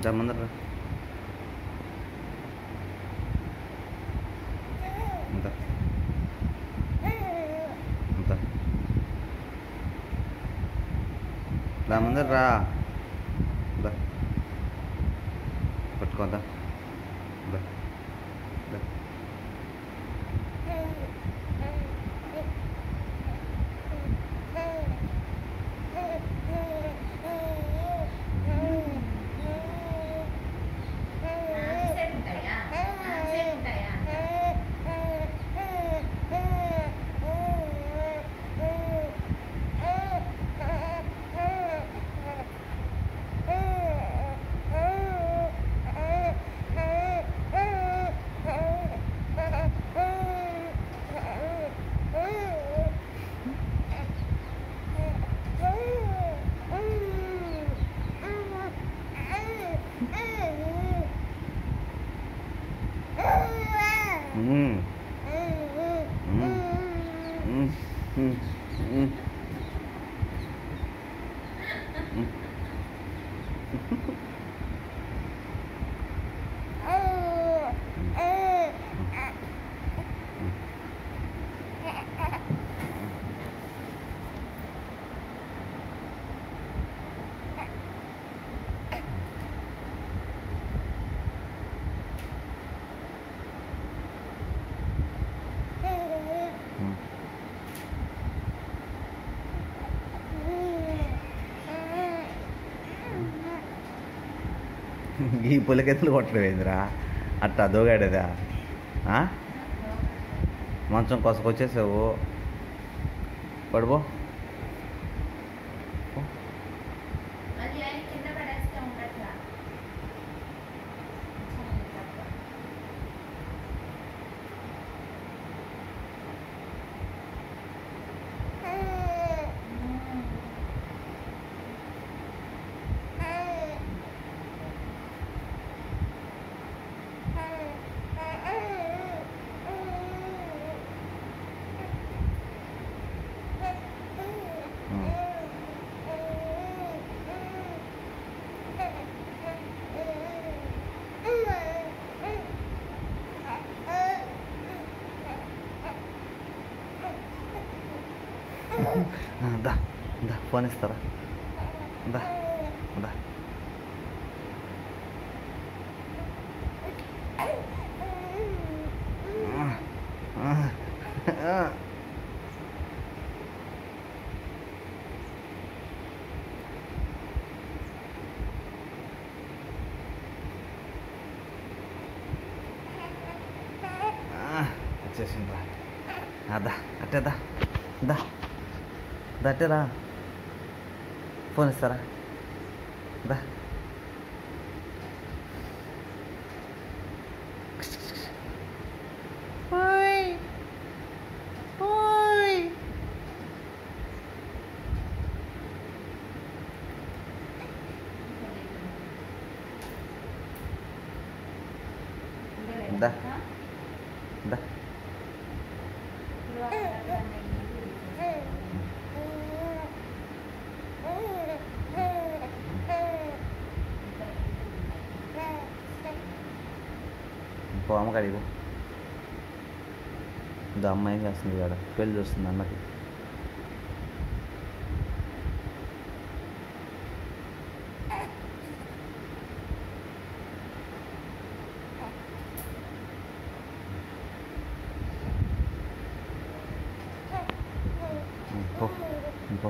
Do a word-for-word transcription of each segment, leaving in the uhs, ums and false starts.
దా ముందర అంత అంత దా ముందర రా దా పట్టుకోదా దా దా ఈ పులకెత్తులు కొట్టడం ఏందిరా అట్టా దోగాడేదా మంచం కొసకొచ్చేసావు పడిపో దా దా ఫోన్ ఇస్తారా దా దా వచ్చేసింది రా దా అట్టే దా దా దట్టేరా ఫోన్ ఇస్తారా దా దా దా పో అమ్మకాడికి పో దా అమ్మ ఏం చేస్తుంది కాడ పెళ్ళి చూస్తుంది అన్నకి పో పో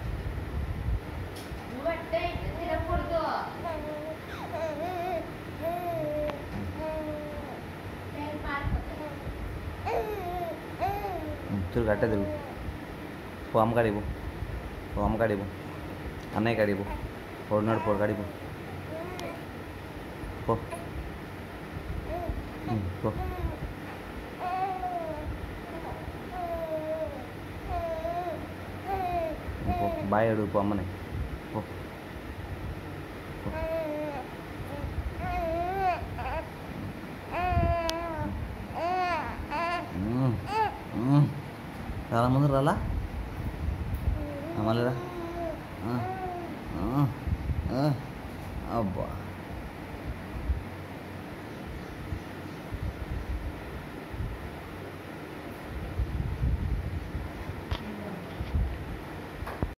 తిరుగు అట్టే తిరుగు పో అమ్మకాడికి పో పో అమ్మకాడికి పో అన్నయ్య కాడికి పో పొడినాడు పొడి కాడికి పో పో పో బాయ్ అడుగు పో అమ్మని పో చాలా ముందు రాలా మళ్ళీ